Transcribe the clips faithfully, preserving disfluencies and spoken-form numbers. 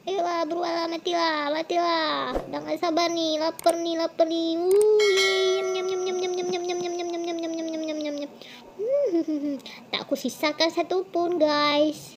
Ayolah, berulah, matilah, matilah. Udah gak sabar nih, lapar nih, lapar nih. Uh, nyam nyam nyam nyam nyam nyam nyam nyam nyam nyam nyam nyam nyam nyam nyam nyam nyam. Hmm, tak aku sisakan satu pun, guys.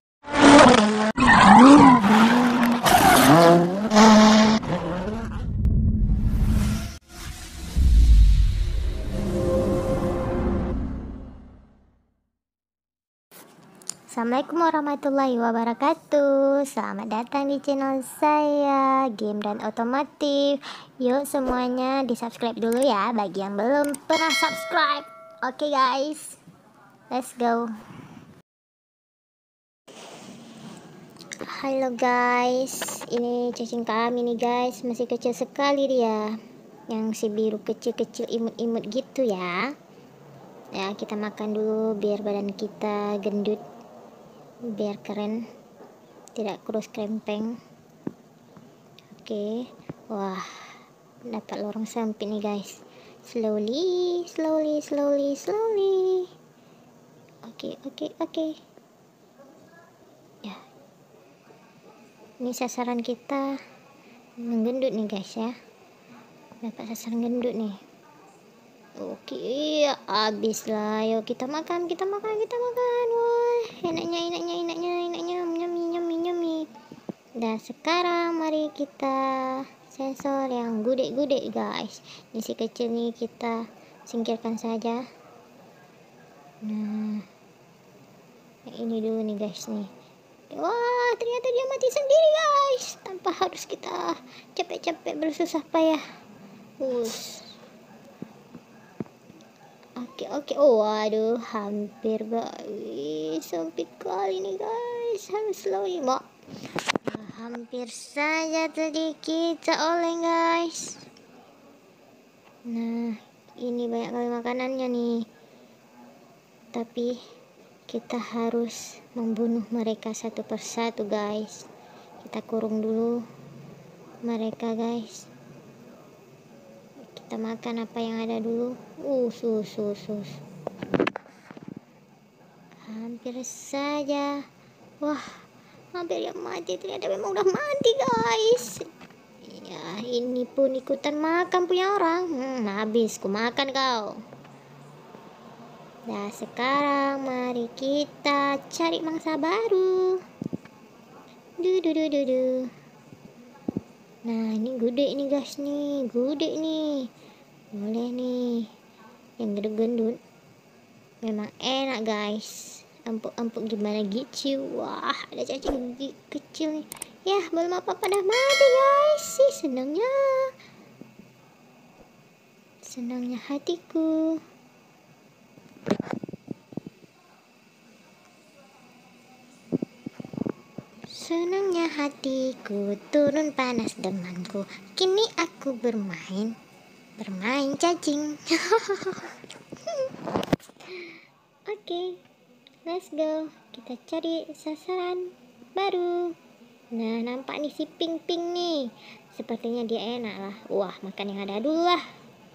Assalamualaikum warahmatullahi wabarakatuh. Selamat datang di channel saya, Game dan Otomotif. Yuk semuanya di subscribe dulu ya, bagi yang belum pernah subscribe. Oke guys, let's go. Halo guys, ini cacing kami nih guys, masih kecil sekali dia. Yang si biru kecil-kecil imut-imut gitu ya. Ya kita makan dulu biar badan kita gendut, biar keren, tidak kurus krempeng. Oke, wah dapat lorong sempit nih guys. Slowly, slowly, slowly, slowly. Oke, oke, oke. Ya, ini sasaran kita menggendut nih guys ya. Dapat sasaran gendut nih. Oke, habis lah. Yuk kita makan, kita makan, kita makan. Wah, enaknya, enaknya, enaknya, enaknya, nyami, nyami, nyami. Dan sekarang mari kita sensor yang gudeg-gudeg guys. Ini si kecil nih kita singkirkan saja. Nah, yang ini dulu nih guys nih. Wah, ternyata dia mati sendiri guys, tanpa harus kita capek-capek bersusah payah. Us. Oke oke, oh waduh, hampir guys, sempit kali nih guys, harus slowly mak. Nah, hampir saja tadi kita oleng guys. Nah, ini banyak kali makanannya nih, tapi kita harus membunuh mereka satu persatu guys. Kita kurung dulu mereka guys. Kita makan apa yang ada dulu. Uh, sus, sus, sus. Hampir saja. Wah, hampir yang mati. Ternyata memang udah mati guys. Ya, ini pun ikutan makan punya orang. Hmm, habis ku makan kau. Nah, sekarang mari kita cari mangsa baru. Duh, duh, duh, duh, duh. Nah, ini gudeg nih guys nih, gudeg nih. Boleh nih. Yang gendut-gendut memang enak guys. Empuk-empuk gimana gitu. Wah, ada cacing kecil nih. Ya, belum apa-apa dah mati guys. Sih senangnya. Senangnya hatiku. Senangnya hatiku, turun panas demamku. Kini aku bermain, bermain cacing. Oke, okay, let's go. Kita cari sasaran baru. Nah, nampak nih si pink-pink nih. Sepertinya dia enak lah. Wah, makan yang ada dulu lah.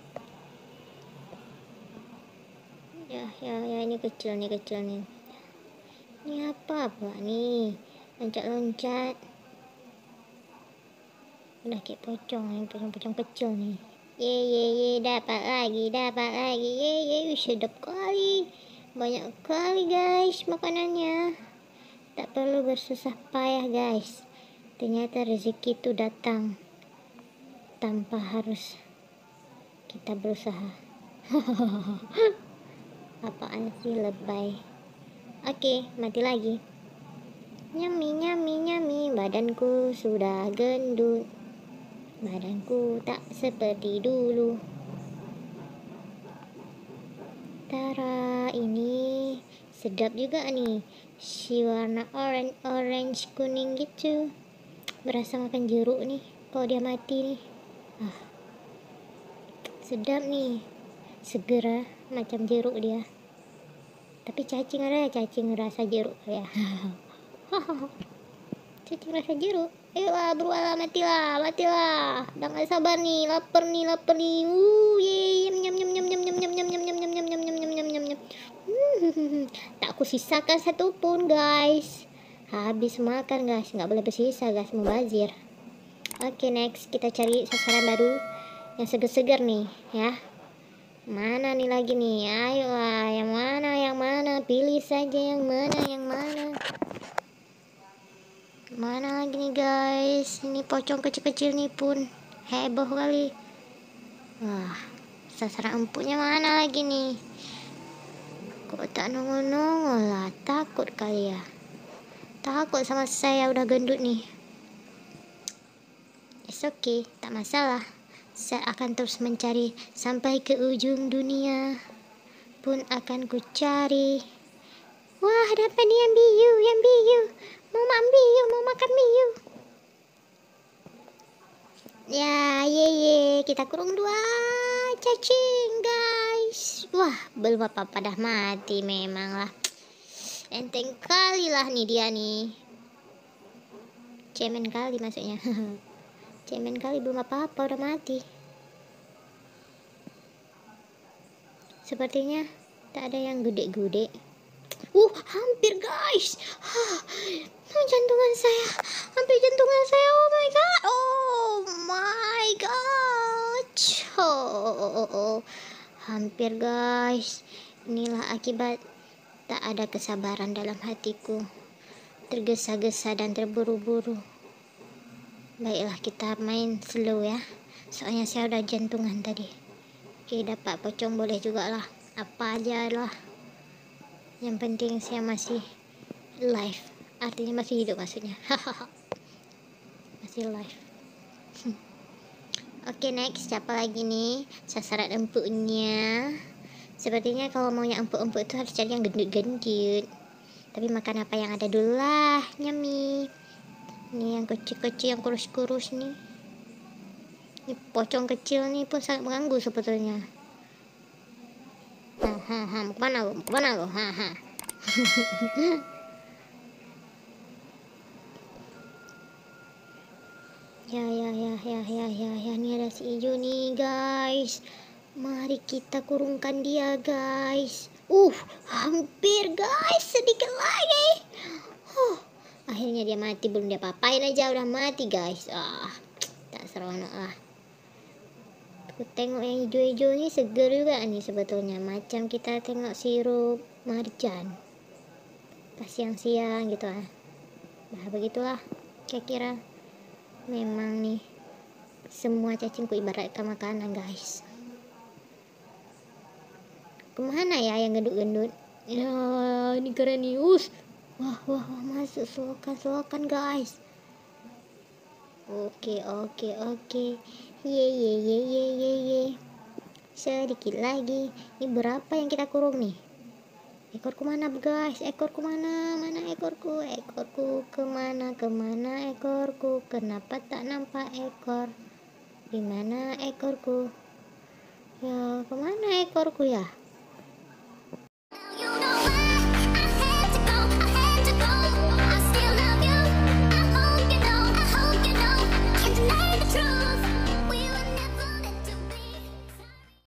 Ya, ya, ya, ini kecil nih, kecil nih. Ini apa pula nih? Loncat-loncat. Udah kayak pocong nih, pocong-pocong kecil nih. Ye ye ye, dapat lagi, dapat lagi. Ye ye, sedap kali. Banyak kali guys makanannya. Tak perlu bersusah payah guys. Ternyata rezeki itu datang tanpa harus kita berusaha. Apaan sih, lebay. Oke, mati lagi. Nyami, nyami, nyami, badanku sudah gendut. Badanku tak seperti dulu. Tara, ini sedap juga nih. Si warna orange, orange kuning gitu. Berasa makan jeruk nih. Kalau dia mati nih. Ah, sedap nih. Segera macam jeruk dia. Tapi cacing ada, cacing rasa jeruk ya. Cacing rasa jeruk. Ayolah, berulah, matilah, matilah. Udah gak sabar nih, lapar nih, lapar nih. Uh, ye, nyam nyam nyam nyam nyam nyam nyam nyam nyam nyam nyam nyam nyam nyam nyam nyam. Hmm, tak aku sisakan satu pun guys. Habis makan guys, nggak boleh bersisa guys, mubazir. Oke, next kita cari sasaran baru yang seger-seger nih ya. Mana nih lagi nih? Ayo lah, yang mana, yang mana? Pilih saja yang mana, yang mana. Mana lagi nih guys? Ini pocong kecil-kecil nih pun heboh kali. Wah, sasaran empuknya mana lagi nih? Kok tak nongol-nongol lah? Takut kali ya. Takut sama saya udah gendut nih. It's okay, tak masalah. Saya akan terus mencari sampai ke ujung dunia pun akan ku cari. Wah, dapat nih yang biu, yang biu. Mau makan biu, mau makan biu. Ya, ye ye, kita kurung dua cacing guys. Wah, belum apa-apa dah mati memang lah. Enteng kali lah nih dia nih. Cemen kali maksudnya. Cemen kali, belum apa-apa udah mati. Sepertinya tak ada yang gede-gede. Uh, hampir guys. Huh, jantungan saya. Hampir jantungan saya. Oh my god. Oh my god. Oh, oh, oh, oh. Hampir guys. Inilah akibat tak ada kesabaran dalam hatiku. Tergesa-gesa dan terburu-buru. Baiklah, kita main slow ya. Soalnya saya udah jantungan tadi. Oke, dapat pocong boleh juga lah. Apa aja lah. Yang penting saya masih live. Artinya masih hidup maksudnya. Masih live. Oke, next siapa lagi nih? Sasaran empuknya. Sepertinya kalau maunya empuk-empuk itu harus cari yang gendut-gendut. Tapi makan apa yang ada dulu lah, nyami. Ini yang kecil-kecil, yang kurus-kurus nih. Ini pocong kecil nih pun sangat mengganggu sebetulnya. Ha ha ha, mau kemana lo? Mau kemana lo? Ha ha. Ya ya ya ya ya ya ya, ini ada si hijau nih guys. Mari kita kurungkan dia guys. Uh, hampir guys, sedikit lagi. Huh, akhirnya dia mati, belum dia papain aja udah mati guys. Ah, tak seronok lah. Aku tengok yang hijau-hijau ini seger juga nih sebetulnya. Macam kita tengok sirup marjan pas siang-siang gitu ah. Nah begitulah kira-kira. Memang nih semua cacingku ibaratkan makanan guys. Kemana ya yang gendut-gendut? Ya ini keren nih. Us. Wah wah wah, masuk selokan-selokan guys. Oke oke oke. Ye ye ye ye ye ye. Sedikit lagi. Ini berapa yang kita kurung nih? Ekorku mana guys? Ekorku mana? Mana ekorku? Ekorku kemana? Kemana ekorku? Kenapa tak nampak ekor? Di mana ekorku? Ya kemana ekorku ya?